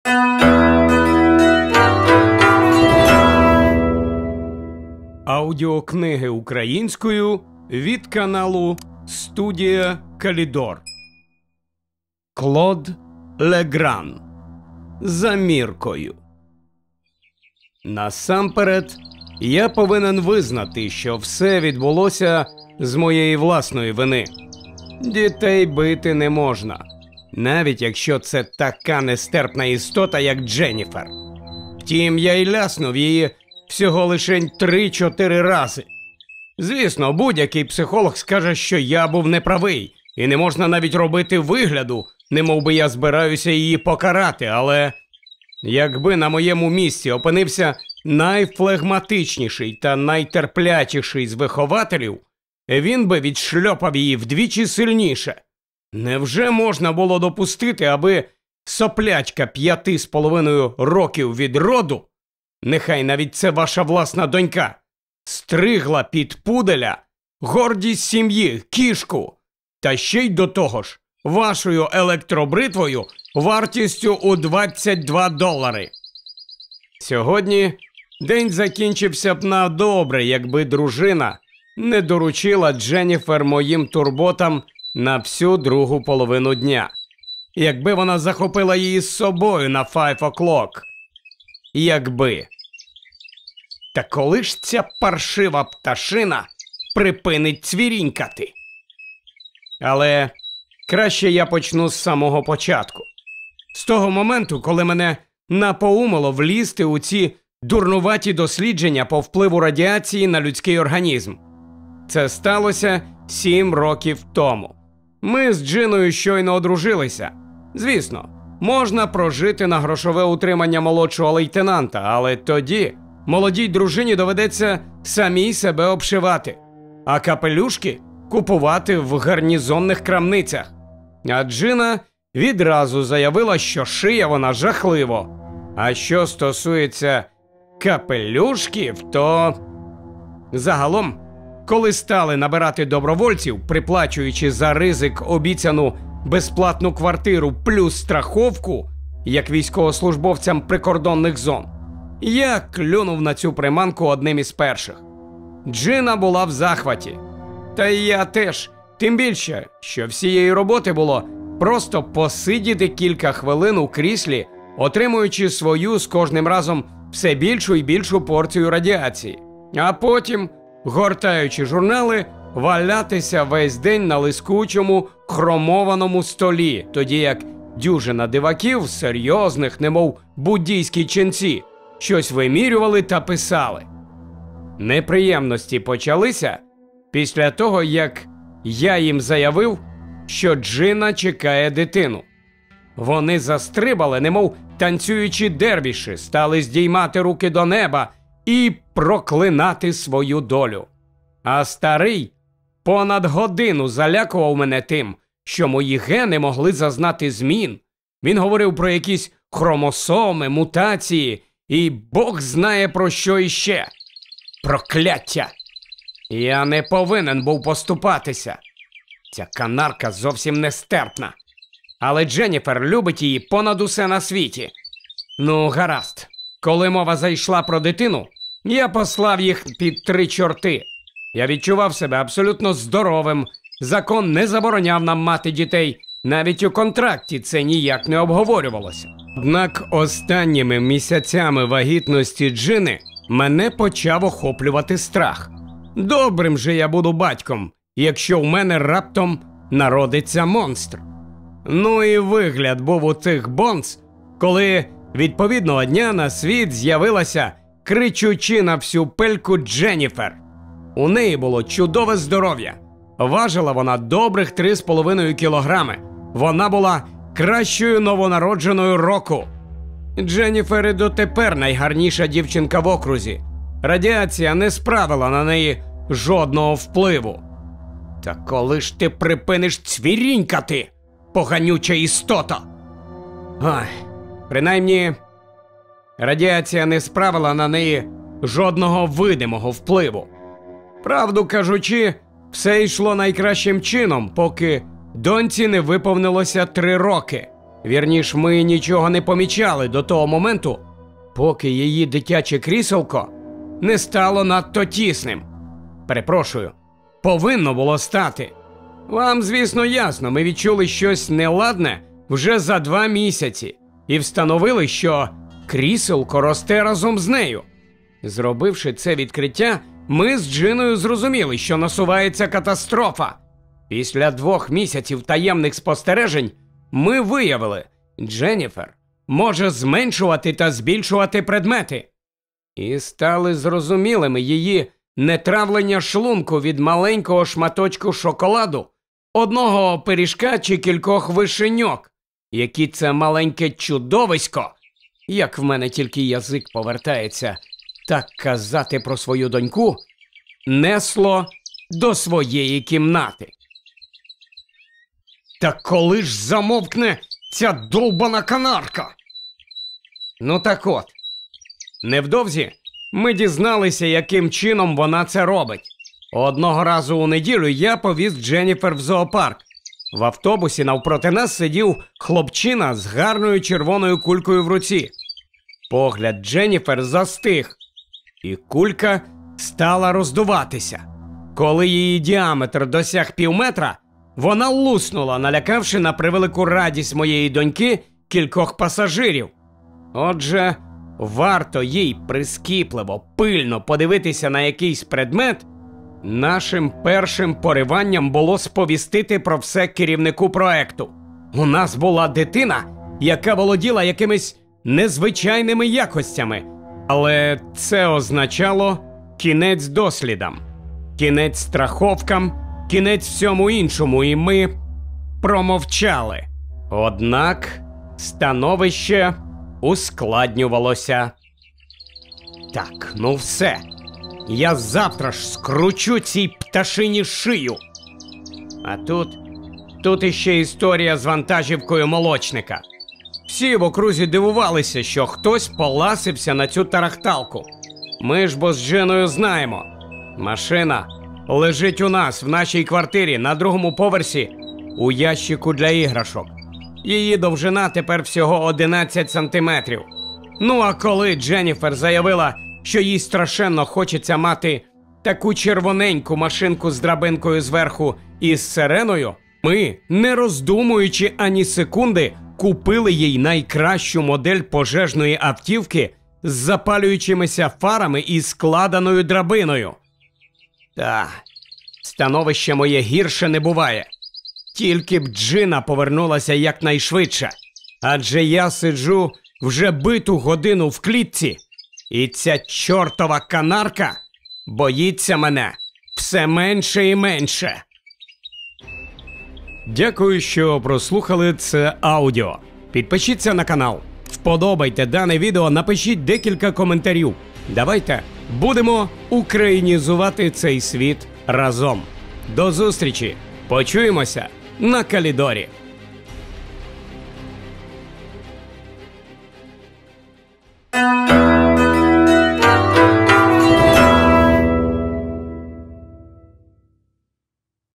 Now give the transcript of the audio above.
Аудіокниги українською від каналу Студія Калідор. Клод Легран. За міркою. Насамперед, я повинен визнати, що все відбулося з моєї власної вини. Дітей бити не можна, навіть якщо це така нестерпна істота, як Дженніфер. Втім, я й ляснув її всього лише 3-4 рази. Звісно, будь-який психолог скаже, що я був неправий, і не можна навіть робити вигляду, немов би я збираюся її покарати, але якби на моєму місці опинився найфлегматичніший та найтерплячіший з вихователів, він би відшльопав її вдвічі сильніше. Невже можна було допустити, аби соплячка 5,5 років від роду, нехай навіть це ваша власна донька, стригла під пуделя, гордість сім'ї, кішку, та ще й до того ж вашою електробритвою вартістю у $22. Сьогодні день закінчився б на добре, якби дружина не доручила Дженніфер моїм турботам на всю другу половину дня. Якби вона захопила її з собою на 5 o'clock. Якби. Та коли ж ця паршива пташина припинить цвірінькати? Але краще я почну з самого початку. З того моменту, коли мене напоумило влізти у ці дурнуваті дослідження по впливу радіації на людський організм. Це сталося 7 років тому. Ми з Джиною щойно одружилися. Звісно, можна прожити на грошове утримання молодшого лейтенанта, але тоді молодій дружині доведеться самій себе обшивати, а капелюшки купувати в гарнізонних крамницях. А Джина відразу заявила, що шиє вона жахливо. А що стосується капелюшків, то загалом, коли стали набирати добровольців, приплачуючи за ризик обіцяну безплатну квартиру плюс страховку, як військовослужбовцям прикордонних зон, я клюнув на цю приманку одним із перших. Джина була в захваті. Та й я теж, тим більше, що всієї роботи було просто посидіти кілька хвилин у кріслі, отримуючи свою з кожним разом все більшу і більшу порцію радіації. А потім, гортаючи журнали, валятися весь день на лискучому хромованому столі, тоді як дюжина диваків, серйозних, немов буддійські ченці, щось вимірювали та писали. Неприємності почалися після того, як я їм заявив, що Джина чекає дитину. Вони застрибали, немов танцюючі дервіші, стали здіймати руки до неба і проклинати свою долю. А старий понад годину залякував мене тим, що мої гени могли зазнати змін. Він говорив про якісь хромосоми, мутації і Бог знає про що іще. Прокляття! Я не повинен був поступатися. Ця канарка зовсім нестерпна. Але Дженніфер любить її понад усе на світі. Ну, гаразд. Коли мова зайшла про дитину, я послав їх під 3 чорти. Я відчував себе абсолютно здоровим. Закон не забороняв нам мати дітей. Навіть у контракті це ніяк не обговорювалося. Однак останніми місяцями вагітності Джини мене почав охоплювати страх. Добрим же я буду батьком, якщо в мене раптом народиться монстр. Ну і вигляд був у цих бонз, коли відповідного дня на світ з'явилася, кричучи на всю пельку, Дженніфер. У неї було чудове здоров'я. Важила вона добрих 3,5 кілограми. Вона була кращою новонародженою року. Дженніфер і дотепер найгарніша дівчинка в окрузі. Радіація не справила на неї жодного впливу. Та коли ж ти припиниш цвірінькати, поганюча істота? Ай, принаймні, радіація не справила на неї жодного видимого впливу. Правду кажучи, все йшло найкращим чином, поки доньці не виповнилося 3 роки. Вірніш, ми нічого не помічали до того моменту, поки її дитяче кріселко не стало надто тісним. Перепрошую, повинно було стати. Вам, звісно, ясно, ми відчули щось неладне вже за 2 місяці і встановили, що кріселко росте разом з нею. Зробивши це відкриття, ми з Джиною зрозуміли, що насувається катастрофа. Після 2 місяців таємних спостережень ми виявили, Дженніфер може зменшувати та збільшувати предмети. І стали зрозумілими її нетравлення шлунку від маленького шматочку шоколаду, одного пиріжка чи кількох вишеньок, які це маленьке чудовисько, як в мене тільки язик повертається так казати про свою доньку, несло до своєї кімнати. Та коли ж замовкне ця довбана канарка? Ну так от, невдовзі ми дізналися, яким чином вона це робить. Одного разу у неділю я повіз Дженніфер в зоопарк. В автобусі навпроти нас сидів хлопчина з гарною червоною кулькою в руці. Погляд Дженніфер застиг, і кулька стала роздуватися. Коли її діаметр досяг півметра, вона луснула, налякавши на превелику радість моєї доньки кількох пасажирів. Отже, варто їй прискіпливо, пильно подивитися на якийсь предмет, нашим першим пориванням було сповістити про все керівнику проекту. У нас була дитина, яка володіла якимись незвичайними якостями, але це означало кінець дослідам, кінець страховкам, кінець всьому іншому, і ми промовчали. Однак становище ускладнювалося. Так, ну все. Я завтра ж скручу цій пташині шию. А тут іще історія з вантажівкою молочника. Всі в окрузі дивувалися, що хтось поласився на цю тарахталку. Ми ж бо з Джиною знаємо. Машина лежить у нас в нашій квартирі на 2-му поверсі у ящику для іграшок. Її довжина тепер всього 11 сантиметрів. Ну а коли Дженніфер заявила, що їй страшенно хочеться мати таку червоненьку машинку з драбинкою зверху і з сиреною, ми, не роздумуючи ані секунди, купили їй найкращу модель пожежної автівки з запалюючимися фарами і складеною драбиною. Та, становище моє гірше не буває. Тільки б Джина повернулася якнайшвидше, адже я сиджу вже биту годину в клітці, і ця чортова канарка боїться мене все менше і менше. Дякую, що прослухали це аудіо. Підпишіться на канал, вподобайте дане відео, напишіть декілька коментарів. Давайте будемо українізувати цей світ разом. До зустрічі! Почуємося на Калідорі!